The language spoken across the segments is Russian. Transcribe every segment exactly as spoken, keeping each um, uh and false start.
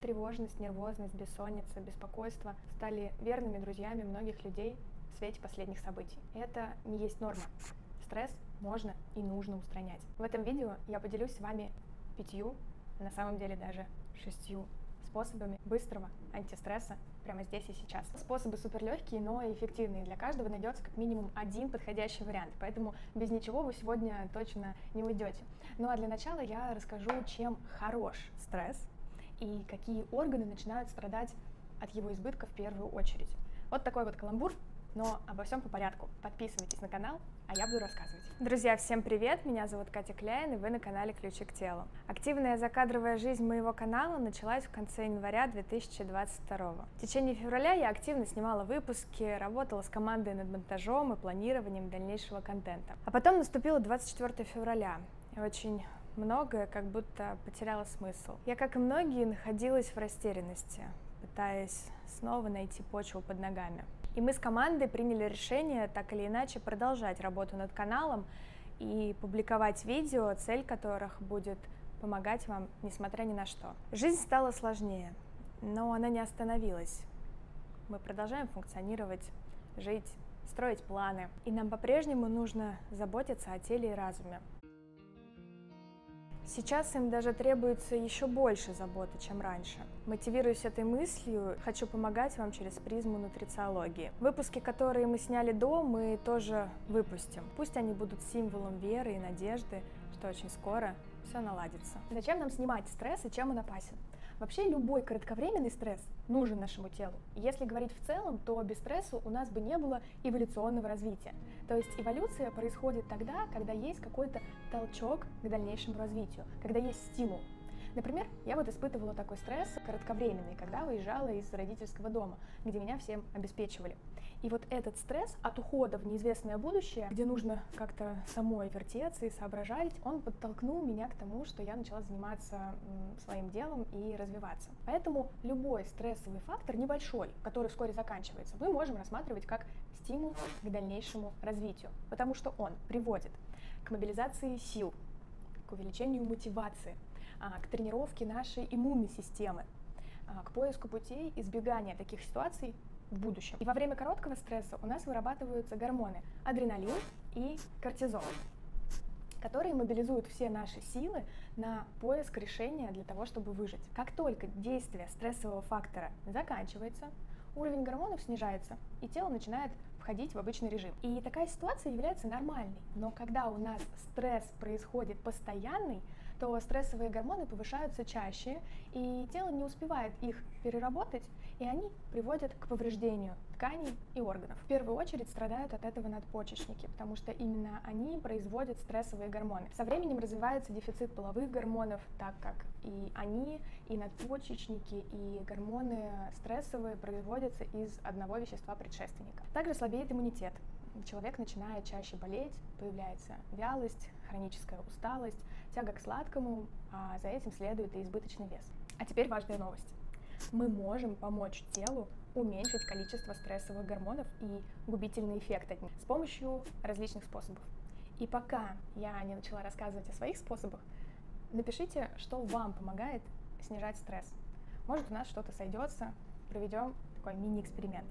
Тревожность, нервозность, бессонница, беспокойство стали верными друзьями многих людей в свете последних событий. И это не есть норма. Стресс можно и нужно устранять. В этом видео я поделюсь с вами пятью, на самом деле даже шестью способами быстрого антистресса прямо здесь и сейчас. Способы суперлегкие, но и эффективные. Для каждого найдется как минимум один подходящий вариант, поэтому без ничего вы сегодня точно не уйдете. Ну а для начала я расскажу, чем хорош стресс и какие органы начинают страдать от его избытка в первую очередь. Вот такой вот каламбур, но обо всем по порядку. Подписывайтесь на канал, а я буду рассказывать. Друзья, всем привет! Меня зовут Катя Кляйн, и вы на канале Ключи к телу. Активная закадровая жизнь моего канала началась в конце января две тысячи двадцать второго. В течение февраля я активно снимала выпуски, работала с командой над монтажом и планированием дальнейшего контента. А потом наступило двадцать четвёртое февраля, и очень многое как будто потеряло смысл. Я, как и многие, находилась в растерянности, пытаясь снова найти почву под ногами. И мы с командой приняли решение так или иначе продолжать работу над каналом и публиковать видео, цель которых будет помогать вам, несмотря ни на что. Жизнь стала сложнее, но она не остановилась. Мы продолжаем функционировать, жить, строить планы. И нам по-прежнему нужно заботиться о теле и разуме. Сейчас им даже требуется еще больше заботы, чем раньше. Мотивируясь этой мыслью, хочу помогать вам через призму нутрициологии. Выпуски, которые мы сняли до, мы тоже выпустим. Пусть они будут символом веры и надежды, что очень скоро все наладится. Зачем нам снимать стресс и чем он опасен? Вообще любой кратковременный стресс нужен нашему телу. И если говорить в целом, то без стресса у нас бы не было эволюционного развития. То есть эволюция происходит тогда, когда есть какой-то толчок к дальнейшему развитию, когда есть стимул. Например, я вот испытывала такой стресс кратковременный, когда выезжала из родительского дома, где меня всем обеспечивали. И вот этот стресс от ухода в неизвестное будущее, где нужно как-то самой вертеться и соображать, он подтолкнул меня к тому, что я начала заниматься своим делом и развиваться. Поэтому любой стрессовый фактор небольшой, который вскоре заканчивается, мы можем рассматривать как стимул к дальнейшему развитию, потому что он приводит к мобилизации сил, к увеличению мотивации, к тренировке нашей иммунной системы, к поиску путей избегания таких ситуаций в будущем. И во время короткого стресса у нас вырабатываются гормоны адреналин и кортизол, которые мобилизуют все наши силы на поиск решения для того, чтобы выжить. Как только действие стрессового фактора заканчивается, уровень гормонов снижается, и тело начинает входить в обычный режим. И такая ситуация является нормальной. Но когда у нас стресс происходит постоянный, то стрессовые гормоны повышаются чаще, и тело не успевает их переработать, и они приводят к повреждению тканей и органов. В первую очередь страдают от этого надпочечники, потому что именно они производят стрессовые гормоны. Со временем развивается дефицит половых гормонов, так как и они, и надпочечники, и гормоны стрессовые производятся из одного вещества предшественника. Также слабеет иммунитет. Человек начинает чаще болеть, появляется вялость, хроническая усталость, тяга к сладкому, а за этим следует и избыточный вес. А теперь важная новость. Мы можем помочь телу уменьшить количество стрессовых гормонов и губительный эффект от них с помощью различных способов. И пока я не начала рассказывать о своих способах, напишите, что вам помогает снижать стресс. Может, у нас что-то сойдется, проведем такой мини-эксперимент.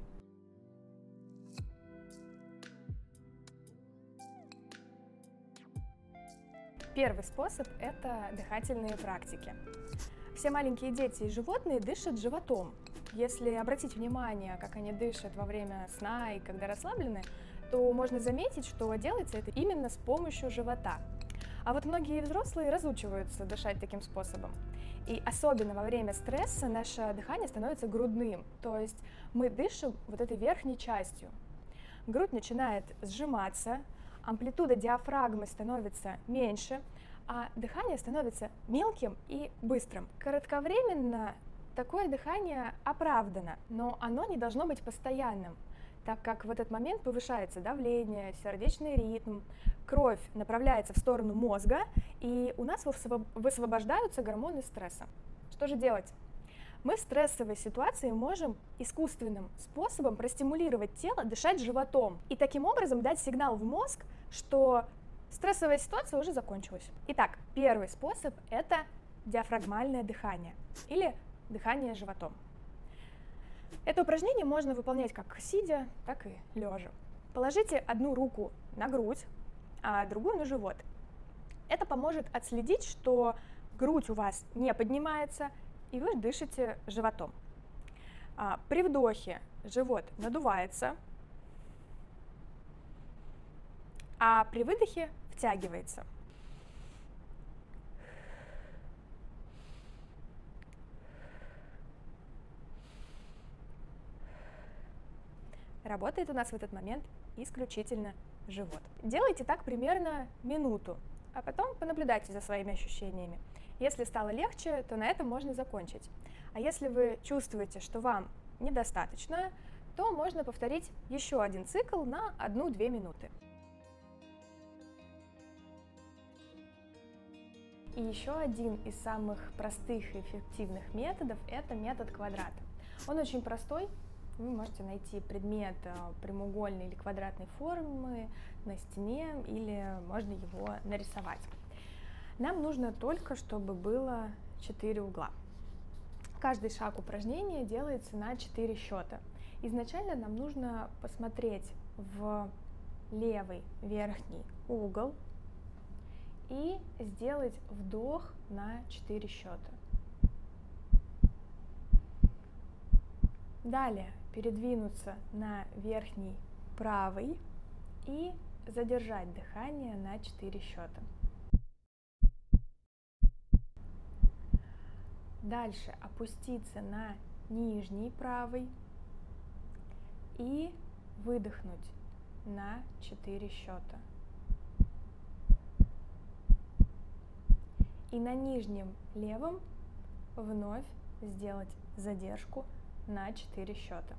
Первый способ – это дыхательные практики. Все маленькие дети и животные дышат животом. Если обратить внимание, как они дышат во время сна и когда расслаблены, то можно заметить, что делается это именно с помощью живота. А вот многие взрослые разучиваются дышать таким способом. И особенно во время стресса наше дыхание становится грудным, то есть мы дышим вот этой верхней частью. Грудь начинает сжиматься, амплитуда диафрагмы становится меньше, а дыхание становится мелким и быстрым. Кратковременно такое дыхание оправдано, но оно не должно быть постоянным, так как в этот момент повышается давление, сердечный ритм, кровь направляется в сторону мозга, и у нас высвобождаются гормоны стресса. Что же делать? Мы в стрессовой ситуации можем искусственным способом простимулировать тело дышать животом и таким образом дать сигнал в мозг, что стрессовая ситуация уже закончилась. Итак, первый способ – это диафрагмальное дыхание или дыхание животом. Это упражнение можно выполнять как сидя, так и лежа. Положите одну руку на грудь, а другую на живот. Это поможет отследить, что грудь у вас не поднимается, и вы дышите животом. А, при вдохе живот надувается, а при выдохе втягивается. Работает у нас в этот момент исключительно живот. Делайте так примерно минуту, а потом понаблюдайте за своими ощущениями. Если стало легче, то на этом можно закончить. А если вы чувствуете, что вам недостаточно, то можно повторить еще один цикл на одну-две минуты. И еще один из самых простых и эффективных методов – это метод квадрата. Он очень простой. Вы можете найти предмет прямоугольной или квадратной формы на стене, или можно его нарисовать. Нам нужно только, чтобы было четыре угла. Каждый шаг упражнения делается на четыре счета. Изначально нам нужно посмотреть в левый верхний угол и сделать вдох на четыре счета. Далее передвинуться на верхний правый и задержать дыхание на четыре счета. Дальше опуститься на нижний правый и выдохнуть на четыре счета. И на нижнем левом вновь сделать задержку на четыре счета.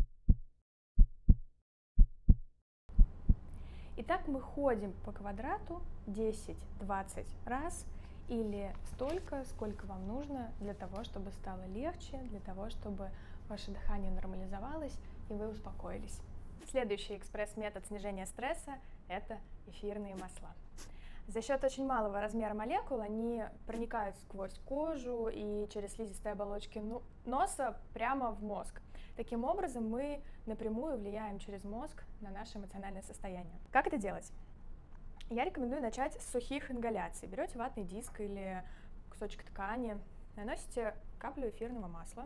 Итак, мы ходим по квадрату десять-двадцать раз или столько, сколько вам нужно для того, чтобы стало легче, для того, чтобы ваше дыхание нормализовалось и вы успокоились. Следующий экспресс-метод снижения стресса – это эфирные масла. За счет очень малого размера молекул они проникают сквозь кожу и через слизистые оболочки носа прямо в мозг. Таким образом, мы напрямую влияем через мозг на наше эмоциональное состояние. Как это делать? Я рекомендую начать с сухих ингаляций. Берете ватный диск или кусочек ткани, наносите каплю эфирного масла,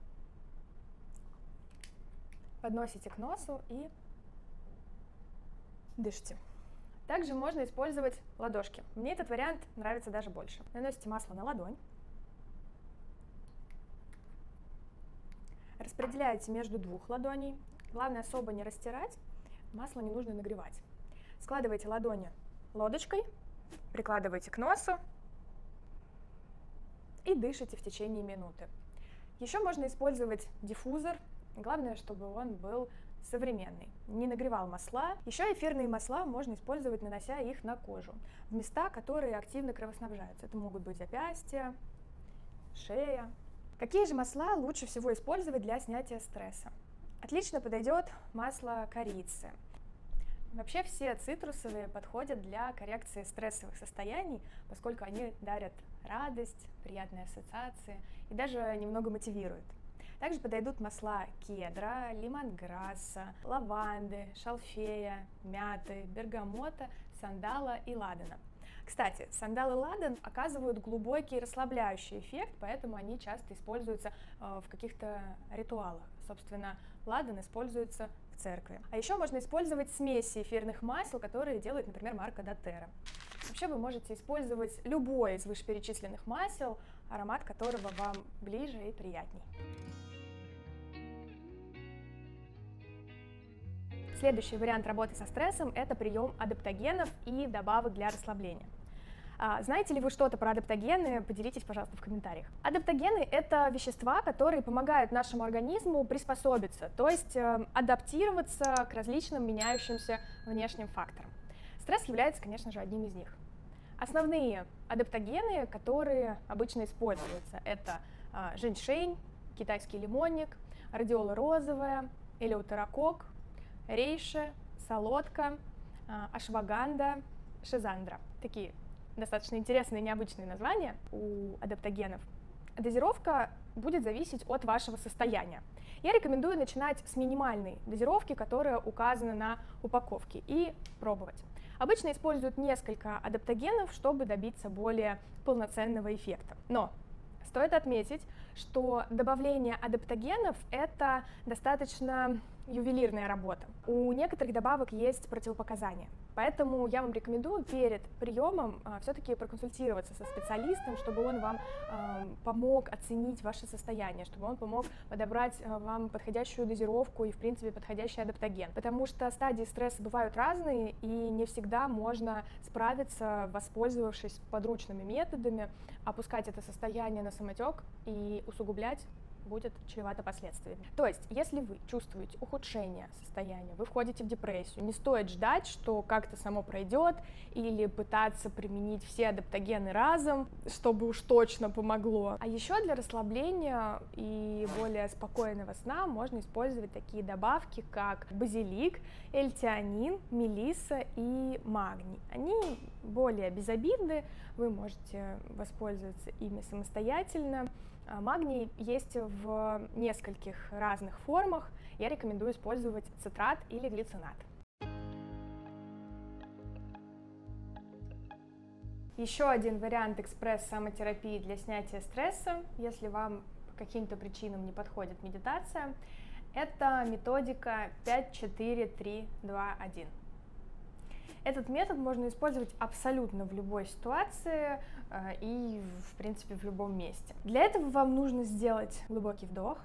подносите к носу и дышите. Также можно использовать ладошки. Мне этот вариант нравится даже больше. Наносите масло на ладонь, распределяете между двух ладоней. Главное особо не растирать, масло не нужно нагревать. Складываете ладони лодочкой, прикладываете к носу и дышите в течение минуты. Еще можно использовать диффузор. Главное, чтобы он был современный, не нагревал масла. Еще эфирные масла можно использовать, нанося их на кожу, в места, которые активно кровоснабжаются. Это могут быть запястья, шея. Какие же масла лучше всего использовать для снятия стресса? Отлично подойдет масло корицы. Вообще все цитрусовые подходят для коррекции стрессовых состояний, поскольку они дарят радость, приятные ассоциации и даже немного мотивируют. Также подойдут масла кедра, лимонграсса, лаванды, шалфея, мяты, бергамота, сандала и ладана. Кстати, сандал и ладан оказывают глубокий расслабляющий эффект, поэтому они часто используются в каких-то ритуалах. Собственно, ладан используется в церкви. А еще можно использовать смеси эфирных масел, которые делает, например, марка доTERRA. Вообще вы можете использовать любое из вышеперечисленных масел, аромат которого вам ближе и приятней. Следующий вариант работы со стрессом – это прием адаптогенов и добавок для расслабления. Знаете ли вы что-то про адаптогены? Поделитесь, пожалуйста, в комментариях. Адаптогены – это вещества, которые помогают нашему организму приспособиться, то есть адаптироваться к различным меняющимся внешним факторам. Стресс является, конечно же, одним из них. Основные адаптогены, которые обычно используются, это женьшень, китайский лимонник, радиола розовая, элеутерокок, рейша, солодка, ашваганда, шизандра. Такие достаточно интересные, необычные названия у адаптогенов. Дозировка будет зависеть от вашего состояния. Я рекомендую начинать с минимальной дозировки, которая указана на упаковке, и пробовать. Обычно используют несколько адаптогенов, чтобы добиться более полноценного эффекта. Но стоит отметить, что добавление адаптогенов – это достаточно ювелирная работа. У некоторых добавок есть противопоказания, поэтому я вам рекомендую перед приемом э, все-таки проконсультироваться со специалистом, чтобы он вам э, помог оценить ваше состояние, чтобы он помог подобрать э, вам подходящую дозировку и, в принципе, подходящий адаптоген. Потому что стадии стресса бывают разные, и не всегда можно справиться, воспользовавшись подручными методами, опускать это состояние на самотек и усугублять будет чревато последствиями. То есть, если вы чувствуете ухудшение состояния, вы входите в депрессию, не стоит ждать, что как-то само пройдет, или пытаться применить все адаптогены разом, чтобы уж точно помогло. А еще для расслабления и более спокойного сна можно использовать такие добавки, как базилик, эльтианин, мелисса и магний. Они более безобидны, вы можете воспользоваться ими самостоятельно. Магний есть в нескольких разных формах. Я рекомендую использовать цитрат или глицинат. Еще один вариант экспресс-самотерапии для снятия стресса, если вам по каким-то причинам не подходит медитация, это методика пять четыре три два один. Этот метод можно использовать абсолютно в любой ситуации э, и, в принципе, в любом месте. Для этого вам нужно сделать глубокий вдох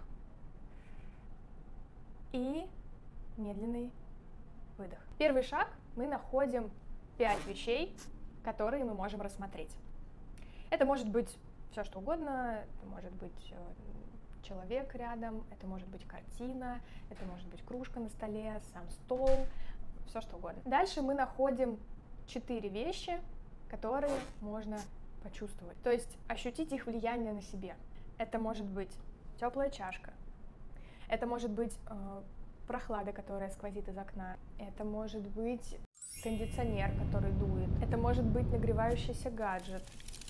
и медленный выдох. Первый шаг: мы находим пять вещей, которые мы можем рассмотреть. Это может быть все что угодно, это может быть э, человек рядом, это может быть картина, это может быть кружка на столе, сам стол, все что угодно. Дальше мы находим четыре вещи, которые можно почувствовать, то есть ощутить их влияние на себе. Это может быть теплая чашка, это может быть э, прохлада, которая сквозит из окна, это может быть кондиционер, который дует, это может быть нагревающийся гаджет.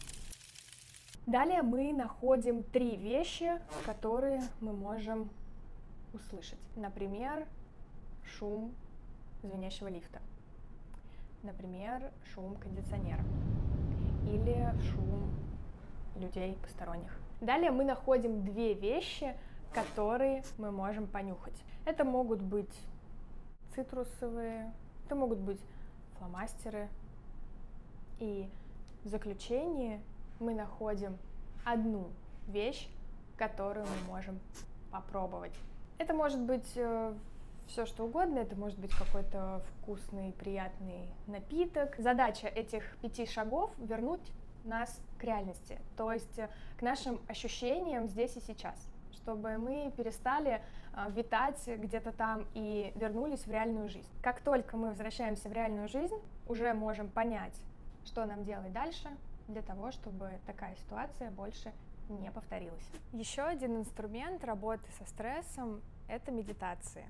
Далее мы находим три вещи, которые мы можем услышать. Например, шум звенящего лифта, например, шум кондиционера или шум людей посторонних. Далее мы находим две вещи, которые мы можем понюхать. Это могут быть цитрусовые, это могут быть фломастеры. И в заключении мы находим одну вещь, которую мы можем попробовать. Это может быть э, все что угодно, это может быть какой-то вкусный, приятный напиток. Задача этих пяти шагов — вернуть нас к реальности, то есть к нашим ощущениям здесь и сейчас, чтобы мы перестали э, витать где-то там и вернулись в реальную жизнь. Как только мы возвращаемся в реальную жизнь, уже можем понять, что нам делать дальше, для того, чтобы такая ситуация больше не повторилась. Еще один инструмент работы со стрессом — это медитации.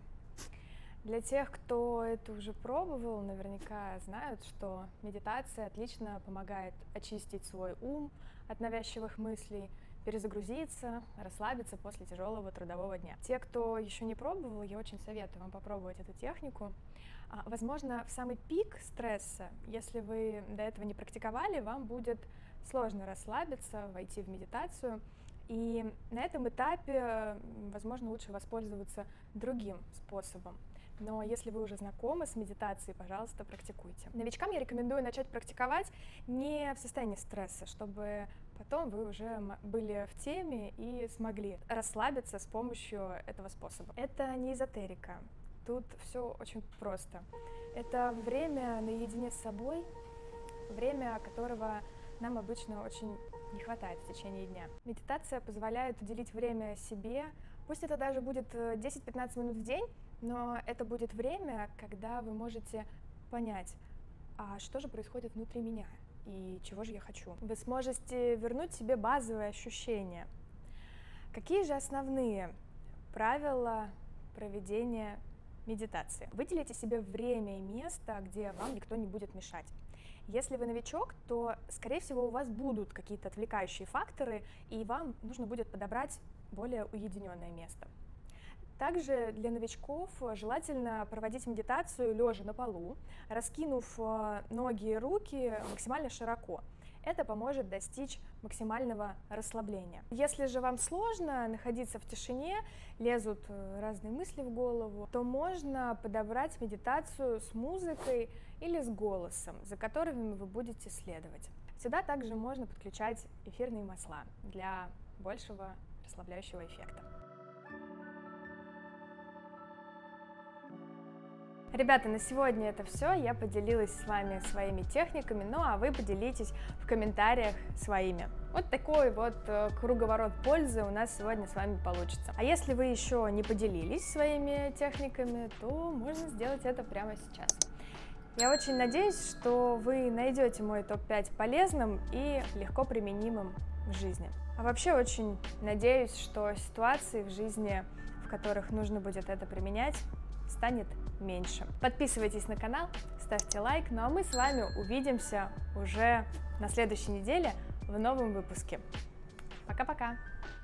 Для тех, кто это уже пробовал, наверняка знают, что медитация отлично помогает очистить свой ум от навязчивых мыслей, перезагрузиться, расслабиться после тяжелого трудового дня. Те, кто еще не пробовал, я очень советую вам попробовать эту технику. Возможно, в самый пик стресса, если вы до этого не практиковали, вам будет сложно расслабиться, войти в медитацию. И на этом этапе, возможно, лучше воспользоваться другим способом. Но если вы уже знакомы с медитацией, пожалуйста, практикуйте. Новичкам я рекомендую начать практиковать не в состоянии стресса, чтобы потом вы уже были в теме и смогли расслабиться с помощью этого способа. Это не эзотерика. Тут все очень просто. Это время наедине с собой, время, которого нам обычно очень не хватает в течение дня. Медитация позволяет уделить время себе, пусть это даже будет десять-пятнадцать минут в день, но это будет время, когда вы можете понять, а что же происходит внутри меня и чего же я хочу. Вы сможете вернуть себе базовые ощущения. Какие же основные правила проведения медитации? Выделите себе время и место, где вам никто не будет мешать. Если вы новичок, то, скорее всего, у вас будут какие-то отвлекающие факторы, и вам нужно будет подобрать более уединенное место. Также для новичков желательно проводить медитацию лежа на полу, раскинув ноги и руки максимально широко. Это поможет достичь максимального расслабления. Если же вам сложно находиться в тишине, лезут разные мысли в голову, то можно подобрать медитацию с музыкой или с голосом, за которыми вы будете следовать. Сюда также можно подключать эфирные масла для большего расслабляющего эффекта. Ребята, на сегодня это все. Я поделилась с вами своими техниками, ну а вы поделитесь в комментариях своими. Вот такой вот круговорот пользы у нас сегодня с вами получится. А если вы еще не поделились своими техниками, то можно сделать это прямо сейчас. Я очень надеюсь, что вы найдете мой топ пять полезным и легко применимым в жизни. А вообще очень надеюсь, что ситуации в жизни, в которых нужно будет это применять, станет меньше. Подписывайтесь на канал, ставьте лайк, ну а мы с вами увидимся уже на следующей неделе в новом выпуске. Пока-пока!